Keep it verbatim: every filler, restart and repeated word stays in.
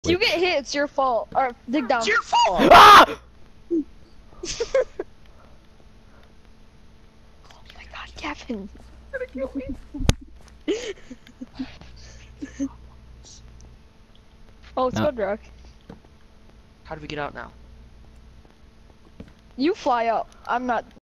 If you get hit, it's your fault. Or dig down. It's your fault! Ah! Oh my god, Kevin. You're gonna kill me. Oh, it's No. good, Rock. How do we get out now? You fly up. I'm not.